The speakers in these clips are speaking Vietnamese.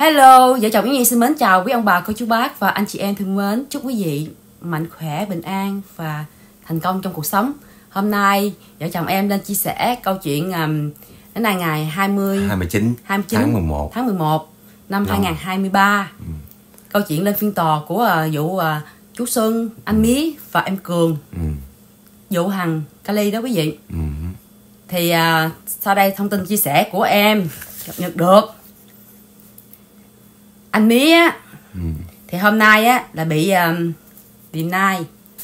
Hello, vợ chồng Yến Nhi xin mến chào quý ông bà, cô chú bác và anh chị em thân mến. Chúc quý vị mạnh khỏe, bình an và thành công trong cuộc sống. Hôm nay vợ chồng em lên chia sẻ câu chuyện đến nay ngày 29 tháng 11 năm 2023. Câu chuyện lên phiên tòa của vụ chú Xuân, anh Mí và em Cường, vụ Hằng Kali đó quý vị. Thì sau đây thông tin chia sẻ của em cập nhật được. Anh Mí á, thì hôm nay á là bị deny.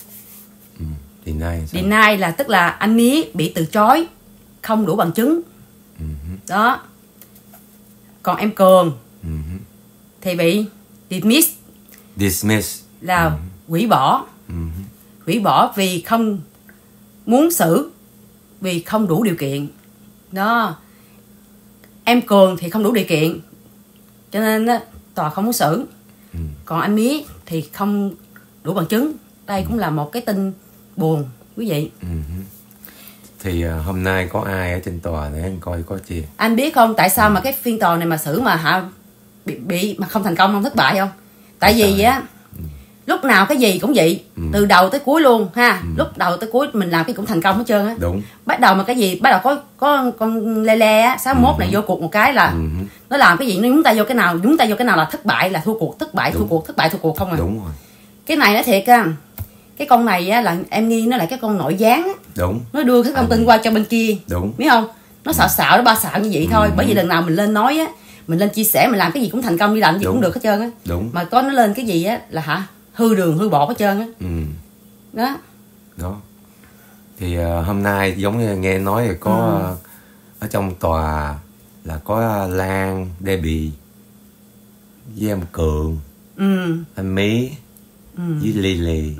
Deny là tức là anh Mí bị từ chối, không đủ bằng chứng. Đó. Còn em Cường thì bị dismiss là hủy bỏ. Hủy bỏ vì không muốn xử, vì không đủ điều kiện. Đó. Em Cường thì không đủ điều kiện, cho nên á tòa không muốn xử. Còn anh Mí thì không đủ bằng chứng. Đây cũng là một cái tin buồn quý vị. Thì hôm nay có ai ở trên tòa để anh coi có gì? Anh biết không tại sao mà cái phiên tòa này mà xử mà bị mà không thành công, không thất bại không? Tại vì á lúc nào cái gì cũng vậy, từ đầu tới cuối luôn ha. Lúc đầu tới cuối mình làm cái cũng thành công hết trơn á. Đúng. Bắt đầu mà cái gì, bắt đầu có con le á 61 này vô cuộc một cái là nó làm cái gì, nó nhúng tay vô cái nào là thất bại, là thua cuộc, thất bại thua cuộc không à. Đúng rồi. Cái này nó thiệt á, cái con này á là em nghi nó là cái con nội gián á. Đúng. Nó đưa cái thông tin qua cho bên kia. Đúng. Biết không? Nó xạo nó ba xạo như vậy thôi. Bởi vì lần nào mình lên nói á, mình lên chia sẻ, mình làm cái gì cũng thành công, đi làm gì cũng được hết trơn á. Đúng. Mà có nó lên cái gì á là hư đường hư bọt hết trơn á. Đó. Đó. Thì hôm nay giống như nghe nói là có ở trong tòa là có Lan, Debbie với em Cường, anh Mí với Lily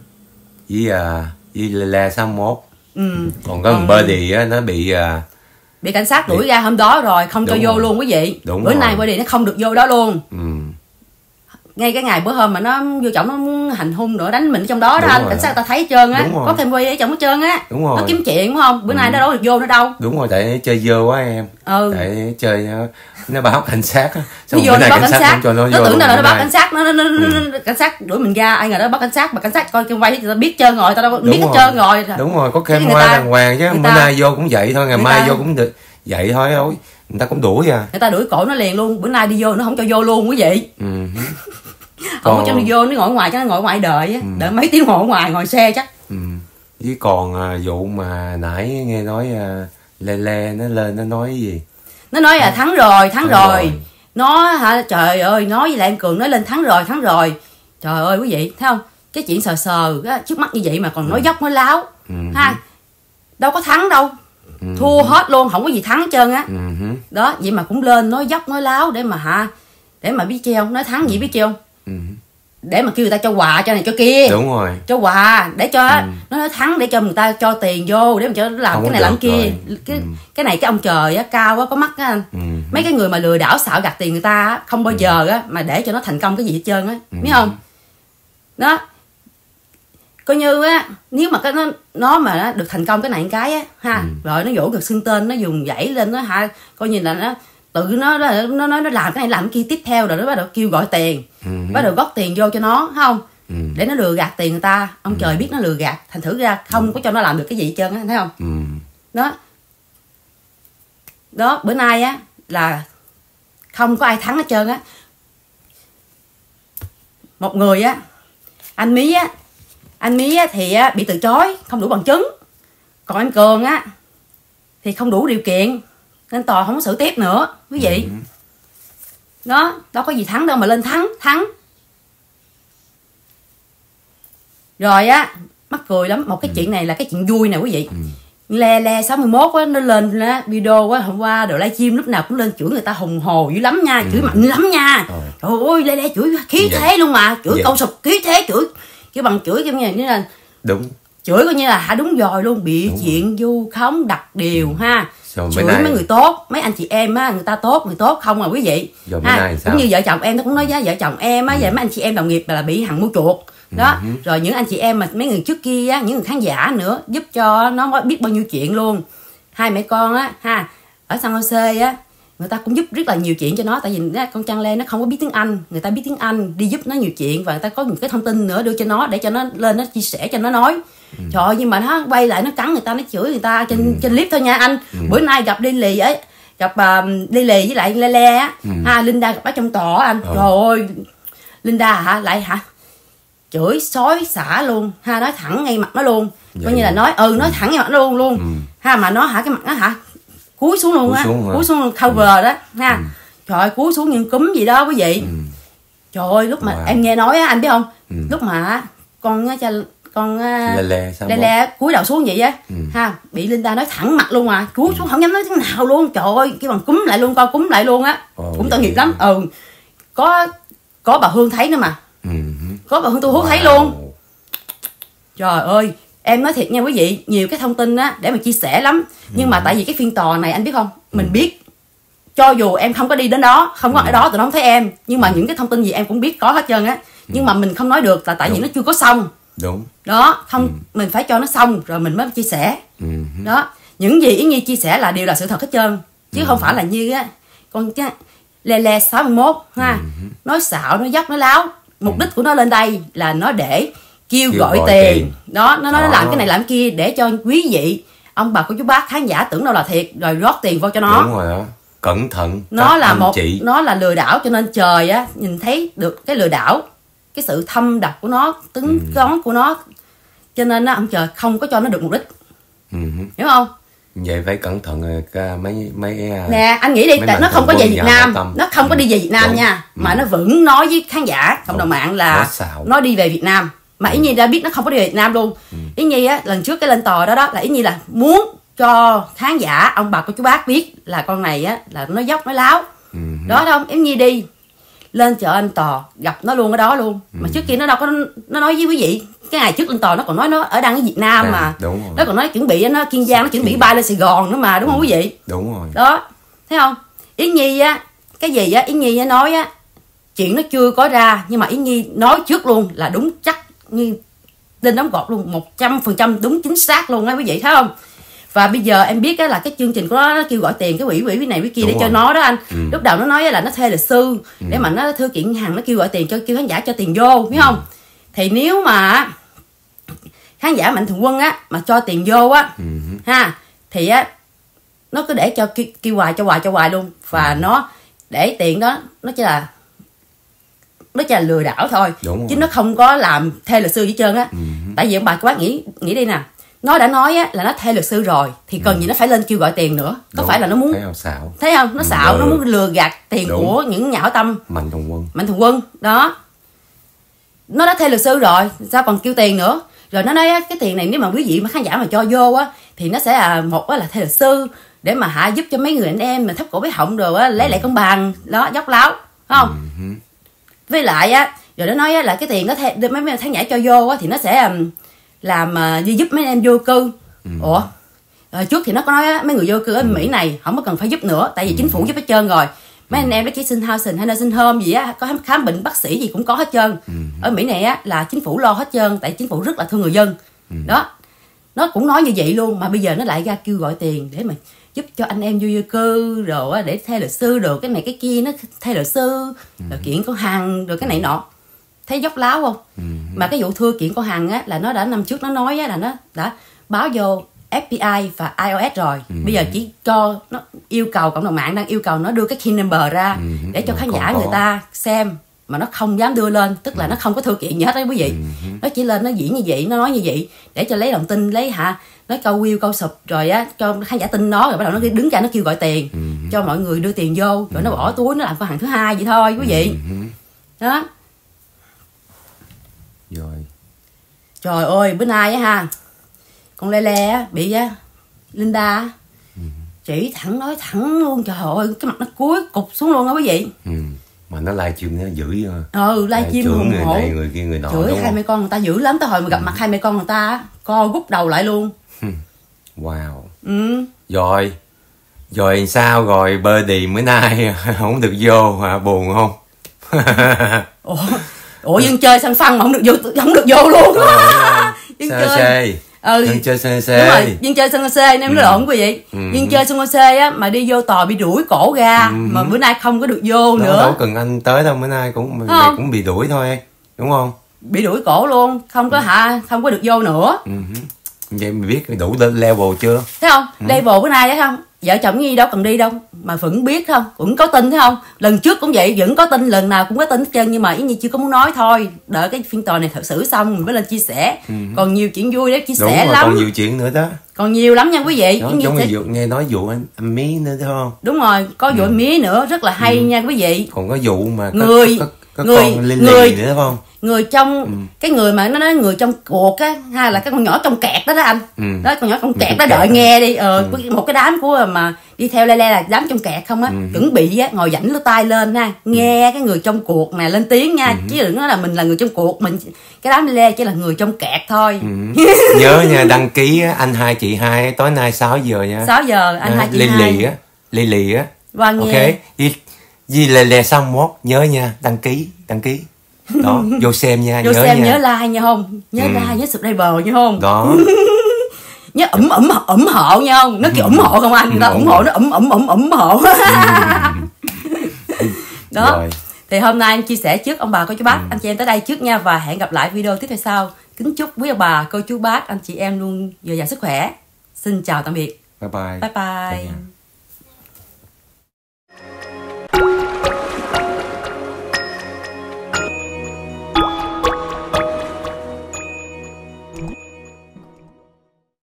với Lele 61. Còn có thằng Birdie á, nó bị cảnh sát đuổi ra hôm đó rồi, không cho vô luôn quý vị. Bữa nay Birdie nó không được vô đó luôn. Ngay cái ngày bữa hôm mà nó vô trọng nó muốn hành hung nữa, đánh mình ở trong đó đó anh, cảnh sát ta thấy hết trơn á, có thêm quay ở trong hết trơn á. Nó kiếm chuyện đúng không? Bữa nay nó đâu được vô nữa đâu. Đúng rồi, tại chơi dơ quá em. Tại chơi nó báo cảnh sát á. Nó vô nó báo cảnh sát, nó tưởng là nó báo cảnh sát, nó cảnh sát đuổi mình ra, ai ngờ nó báo cảnh sát, mà cảnh sát coi cái quay thì ta biết trơn rồi, ta đâu biết hết trơn rồi. Đúng rồi, có khen hoa đàng hoàng chứ, bữa nay vô cũng vậy thôi, ngày mai vô cũng được vậy thôi. Người ta cũng đuổi à. Người ta đuổi cổ nó liền luôn, bữa nay đi vô nó không cho vô luôn quý vị. Không có cho đi vô, nó ngồi ngoài, cho nó ngồi ngoài đợi á, đợi mấy tiếng ngồi ngoài, ngồi xe chắc. Với còn vụ mà nãy nghe nói Lele nó lên nó nói cái gì? Nó nói là thắng rồi. Nó trời ơi, nói với lại em Cường nói lên thắng rồi. Trời ơi quý vị, thấy không? Cái chuyện sờ trước mắt như vậy mà còn nói dốc nói láo. Ha. Đâu có thắng đâu. Thua hết luôn, không có gì thắng hết trơn á. Đó, vậy mà cũng lên nói dốc nói láo để mà biết treo, nói thắng gì biết treo. Để mà kêu người ta cho quà cho này cho kia. Đúng rồi. Cho quà để cho nó nói thắng, để cho người ta cho tiền vô, để mà cho nó làm cái này làm kia. Cái này cái ông trời á cao á, có mắt á anh. Mấy cái người mà lừa đảo xạo gạt tiền người ta á, không bao giờ á mà để cho nó thành công cái gì hết trơn á. Biết không? Đó. Coi như á, nếu mà nó mà nó được thành công cái này cái á ha, rồi nó vỗ ngực xưng tên, nó dùng dãy lên nó coi như là nó tự nó làm cái này làm cái kia tiếp theo, rồi nó bắt đầu kêu gọi tiền, bắt đầu góp tiền vô cho nó, không để nó lừa gạt tiền người ta. Ông trời biết nó lừa gạt, thành thử ra không có cho nó làm được cái gì hết trơn á, thấy không? Đó, bữa nay á là không có ai thắng hết trơn á. Một người á, anh Mí á thì bị từ chối, không đủ bằng chứng. Còn em Cường á thì không đủ điều kiện, nên tòa không có xử tiếp nữa quý vị. Đó, đâu có gì thắng đâu mà lên thắng. Rồi á, mắc cười lắm, một cái chuyện này là cái chuyện vui nè quý vị. Le 61 á, nó lên video á, hôm qua đồ livestream lúc nào cũng lên chửi người ta hùng hồ dữ lắm nha, chửi mạnh lắm nha. Trời ơi, Le chửi khí thế luôn mà, chửi câu sụp khí thế, chửi cái bằng chửi kiểu như là đúng, chửi coi như là đúng rồi luôn, bị chuyện vu khống đặt điều ha. Chửi mấy người tốt, mấy anh chị em á, người ta tốt, người tốt không à quý vị. Cũng như vợ chồng em, nó cũng nói với vợ chồng em á, về mấy anh chị em đồng nghiệp là bị Hằng mua chuộc đó. Rồi những anh chị em mà mấy người trước kia á, những người khán giả nữa, giúp cho nó biết bao nhiêu chuyện luôn. Hai mẹ con á ha, ở San Jose á, người ta cũng giúp rất là nhiều chuyện cho nó. Tại vì con Trang Lê nó không có biết tiếng Anh, người ta biết tiếng Anh đi giúp nó nhiều chuyện, và người ta có những cái thông tin nữa đưa cho nó để cho nó lên nó chia sẻ cho nó nói. Trời ơi, nhưng mà nó quay lại nó cắn người ta, nó chửi người ta trên clip thôi nha anh. Bữa nay gặp Lily ấy, gặp Lily với lại Lele á, Linda gặp ở trong tòa anh. Trời ơi, Linda lại chửi xối xả luôn nói thẳng ngay mặt nó luôn. Coi như là nói thẳng ngay mặt nó luôn mà nó cái mặt nó cúi xuống luôn cúi xuống cover đó trời ơi, cúi xuống như cúm gì đó quý vị. Trời ơi, lúc mà em nghe nói anh biết không, lúc mà con Lele cúi đầu xuống vậy á bị Linda nói thẳng mặt luôn cúi xuống không dám nói tiếng nào luôn. Trời ơi, cái bằng cúm lại luôn, coi cúm lại luôn á. Cũng tội nghiệp lắm. Có bà Hương thấy nữa mà. Có bà Hương Tu Hú thấy luôn. Trời ơi, em nói thiệt nha quý vị, nhiều cái thông tin á để mà chia sẻ lắm. Nhưng mà tại vì cái phiên tòa này anh biết không, mình biết cho dù em không có đi đến đó, không có ở đó, tụi nó không thấy em, nhưng mà những cái thông tin gì em cũng biết có hết trơn á. Nhưng mà mình không nói được là tại vì nó chưa có xong. Đúng. Đó, không mình phải cho nó xong rồi mình mới chia sẻ. Đó, những gì Yến Nhi chia sẻ là đều là sự thật hết trơn, chứ không phải là như á con Lele 61 nói xạo, nó dốc, nó láo. Mục đích của nó lên đây là nó để kêu gọi tiền. Đó, nó làm cái này làm kia để cho quý vị, ông bà cô chú bác khán giả tưởng đâu là thiệt rồi rót tiền vô cho nó. Đúng rồi đó. Cẩn thận. Nó là lừa đảo, cho nên trời á nhìn thấy được cái lừa đảo, cái sự thâm độc của nó, tính toán của nó, cho nên ông trời không có cho nó được mục đích. Hiểu không? Vậy phải cẩn thận mấy nè, anh nghĩ đi, tại nó không có về Việt Nam, nó không có đi về Việt Nam nha, mà nó vẫn nói với khán giả cộng đồng mạng là nó đi về Việt Nam. Mà Yến Nhi đã biết nó không có đi về Việt Nam luôn. Yến Nhi á, lần trước cái lên tòa đó là Yến Nhi là muốn cho khán giả, ông bà cô chú bác biết là con này á là nó dốc, nó láo. Đó không, Yến Nhi đi lên chợ anh tòa gặp nó luôn ở đó luôn. Mà trước kia nó đâu có, nó nói với quý vị cái ngày trước lên tòa nó còn nói nó đang ở Việt Nam mà. Nó còn nói chuẩn bị nó Kiên Giang, nó chuẩn bị bay lên Sài Gòn nữa mà, đúng không quý vị? Đúng rồi. Đó, thấy không? Yến Nhi á, cái gì á Yến Nhi nói á, chuyện nó chưa có ra nhưng mà Yến Nhi nói trước luôn là đúng chắc như lên đóng gọt luôn, 100% đúng chính xác luôn á quý vị, thấy không? Và bây giờ em biết á là cái chương trình của nó kêu gọi tiền cái quỹ này quỹ kia để cho nó đó anh. Lúc đầu nó nói là nó thuê luật sư để mà nó thư kiện hàng, nó kêu gọi tiền cho kêu khán giả cho tiền vô, biết không? Thì nếu mà khán giả Mạnh Thường Quân á mà cho tiền vô á thì á nó cứ để cho kêu hoài luôn, và nó để tiền đó nó chỉ là lừa đảo thôi, chứ nó không có làm thuê luật sư gì hết trơn á. Tại vì ông bà các bác nghĩ đi nè, nó đã nói á là nó thuê luật sư rồi thì cần gì nó phải lên kêu gọi tiền nữa. Có phải là nó muốn thấy không, nó xạo, nó muốn lừa gạt tiền của những nhà hảo tâm Mạnh Thường Quân đó. Nó đã thuê luật sư rồi sao còn kêu tiền nữa. Rồi nó nói á, cái tiền này nếu mà quý vị mà khán giả mà cho vô á thì nó sẽ là một là thuê luật sư để mà giúp cho mấy người anh em mà thấp cổ bé họng rồi á lấy lại công bằng đó, dốc láo, không? Với lại á, rồi nó nói á, là cái tiền đó mấy khán giả cho vô á thì nó sẽ làm giúp mấy em vô cư. Ủa, trước thì nó có nói á, mấy người vô cư ở Mỹ này không có cần phải giúp nữa, tại vì chính phủ giúp hết trơn rồi. Mấy anh em đó chỉ xin housing hay nursing home gì á, có khám bệnh bác sĩ gì cũng có hết trơn. Ở Mỹ này á là chính phủ lo hết trơn, tại chính phủ rất là thương người dân. Đó, nó cũng nói như vậy luôn, mà bây giờ nó lại ra kêu gọi tiền để mà giúp cho anh em vô cư rồi để thuê luật sư rồi cái này cái kia, nó thuê luật sư rồi kiện con Hằng rồi cái này nọ. Thấy dốc láo không? Mà cái vụ thưa kiện con Hằng á là nó đã năm trước nó nói á là nó đã báo vô FBI và iOS rồi. Bây giờ chỉ cho nó yêu cầu, cộng đồng mạng đang yêu cầu nó đưa cái key number ra để cho khán giả người ta xem, mà nó không dám đưa lên, tức là nó không có thư kiện gì hết đấy quý vị. Nó chỉ lên nó diễn như vậy, nó nói như vậy để cho lấy lòng tin, lấy nói câu view câu sụp rồi á cho khán giả tin nó, rồi bắt đầu nó đứng ra nó kêu gọi tiền cho mọi người đưa tiền vô, rồi nó bỏ túi nó làm con Hằng thứ hai vậy thôi quý vị. Đó. Rồi. Trời ơi, bữa nay á con Lele á bị Linda chỉ thẳng nói thẳng luôn, trời ơi cái mặt nó cúi cụp xuống luôn á quý vị. Mà nó livestream nó dữ livestream hùng người hổ, này người kia người nọ, chửi hai mẹ con người ta dữ lắm. Tới hồi mà gặp mặt hai mẹ con người ta co rút đầu lại luôn. Wow. Rồi sao rồi Birdie bữa nay không được vô hả, buồn không? Ủa dân chơi săn phân mà không được vô luôn. Dân chơi Dân chơi sân Đúng rồi, dân chơi sân xê nên nó lộn quý vị. Dân chơi sân xê á mà đi vô tòa bị đuổi cổ ra, mà bữa nay không có được vô nữa. Đâu cần anh tới đâu, bữa nay cũng mày cũng bị đuổi thôi, đúng không? Bị đuổi cổ luôn, không có không có được vô nữa. Vậy mày biết đủ level chưa? Thấy không? Level bữa nay thấy không? Vợ chồng gì đâu cần đi đâu mà vẫn biết không, vẫn có tin thấy không? Lần trước cũng vậy, vẫn có tin, lần nào cũng có tin hết trơn, nhưng mà ý như chưa có muốn nói thôi, đợi cái phiên tòa này thật xử xong mình mới lên chia sẻ. Còn nhiều chuyện vui để chia sẻ lắm. Còn nhiều chuyện nữa đó. Còn nhiều lắm nha quý vị. Đó, giống như nghe nói vụ anh Mí nữa đúng không? Đúng rồi, có vụ anh Mí nữa rất là hay nha quý vị. Còn có vụ mà có người con Lily nữa đúng không? Người trong cái người mà nó nói người trong cuộc á, hay là cái con nhỏ trong kẹt đó đó anh. Đó, con nhỏ trong kẹt đó, đợi nghe đi. Một cái đám của mà đi theo le là đám trong kẹt không á, chuẩn bị á ngồi dảnh lỗ tai lên ha, nghe cái người trong cuộc này lên tiếng nha, chứ đừng nói là mình là người trong cuộc, mình cái đám le chỉ là người trong kẹt thôi. Nhớ nha, đăng ký á, anh 2 chị 2 tối nay 6 giờ nha. 6 giờ anh 2 chị 2. Lily á. Và nghe. Ok. Vì le xong mốt nhớ nha, đăng ký. Đó, vô xem nha, vô xem nhớ like nha không? Nhớ like, nhớ subscribe nha không? Đó. Nhớ ủng hộ nha không? Nó kêu ủng hộ không anh? Người ta ủng hộ, nó ủng hộ. Đó. Rồi. Thì hôm nay anh chia sẻ trước ông bà cô chú bác, anh chị em tới đây trước nha, và hẹn gặp lại video tiếp theo sau. Kính chúc quý ông bà cô chú bác anh chị em luôn dồi dào sức khỏe. Xin chào tạm biệt. Bye bye. Bye bye.